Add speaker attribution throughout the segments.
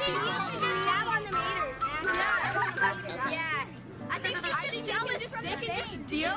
Speaker 1: Yeah. I think she's jealous from the face. Deal?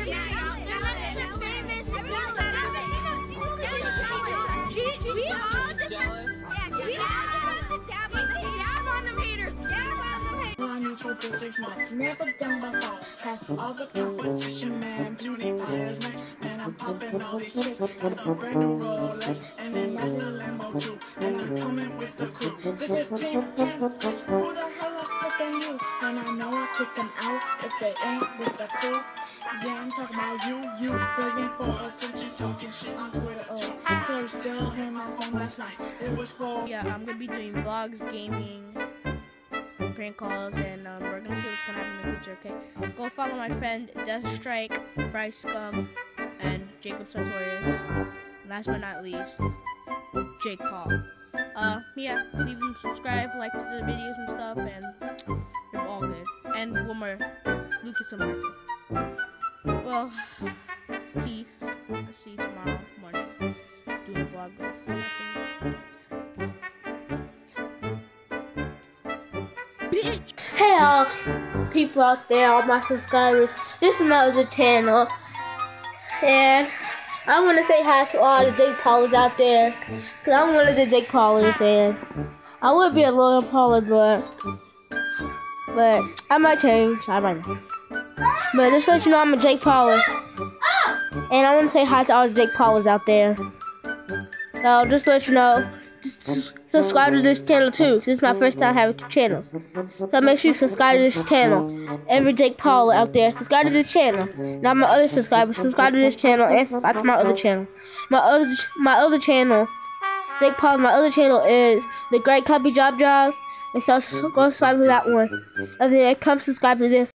Speaker 2: Decision that's never done before. Has all the competition, man. Beauty buyers nice, man. I'm popping all these chicks with a brand new Rolex and a nice little Lambo too. And I'm coming with the crew. This is Team 10. Who the hell are flipping you? And I know I kick them out if they ain't with the crew. Yeah, I'm talking about you begging for attention, talking shit on Twitter. Oh, Claire still hit my phone last night. It was for.
Speaker 3: Yeah, I'm gonna be doing vlogs, gaming, prank calls, and we're gonna see what's gonna happen in the future, okay? Go follow my friend Deathstrike, Bryce Scum, and Jacob Sartorius. Last but not least, Jake Paul. Yeah, leave them subscribe, like to the videos and stuff, and they're all good. And one more, Lucas and Marcus. Well, peace. I'll see you tomorrow morning. Doing a vlog with bitch.
Speaker 4: Hey all people out there, all my subscribers. This is another channel, and I want to say hi to all the Jake Paulers out there, cause I'm one of the Jake Paulers, and I would be a Logan Pauler, but I might change. I might not. But just to let you know, I'm a Jake Pauler, and I want to say hi to all the Jake Paulers out there. So just to let you know, just subscribe to this channel too, because this is my first time having 2 channels. So make sure you subscribe to this channel. Every Jake Paul out there, subscribe to this channel. Now my other subscribers, subscribe to this channel and subscribe to my other channel. My other channel, Jake Paul, my other channel is The Great Copy Job. And so go subscribe to that one. And then come subscribe to this.